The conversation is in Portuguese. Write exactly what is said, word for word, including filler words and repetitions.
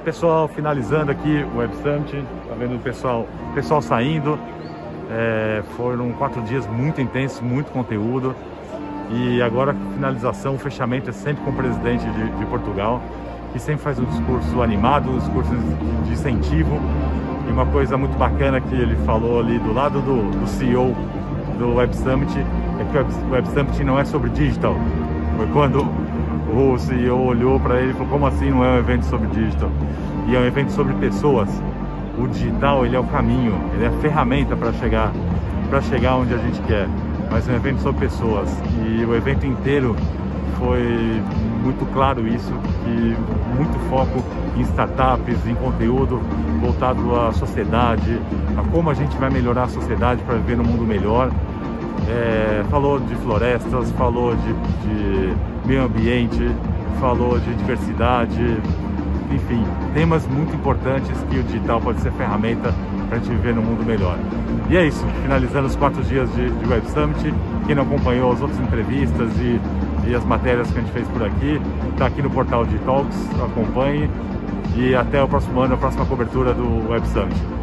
pessoal, finalizando aqui o Web Summit, tá vendo o pessoal, pessoal saindo. É, foram quatro dias muito intensos, muito conteúdo. E agora a finalização, o fechamento é sempre com o presidente de, de Portugal, que sempre faz um discurso animado, um discurso de, de incentivo. E uma coisa muito bacana que ele falou ali do lado do, do C E O do Web Summit é que o Web Summit não é sobre digital. Foi quando o C E O olhou para ele e falou: como assim não é um evento sobre digital? E é um evento sobre pessoas. O digital, ele é o caminho, ele é a ferramenta para chegar, para chegar onde a gente quer. Mas é um evento sobre pessoas. E o evento inteiro foi muito claro isso, que muito foco em startups, em conteúdo voltado à sociedade, a como a gente vai melhorar a sociedade para viver num mundo melhor. É, falou de florestas, falou de, de meio ambiente, falou de diversidade, enfim, temas muito importantes que o digital pode ser ferramenta para a gente viver num mundo melhor. E é isso, finalizando os quatro dias de, de Web Summit. Quem não acompanhou as outras entrevistas e, e as matérias que a gente fez por aqui, está aqui no portal de Talks, acompanhe. E até o próximo ano, a próxima cobertura do Web Summit.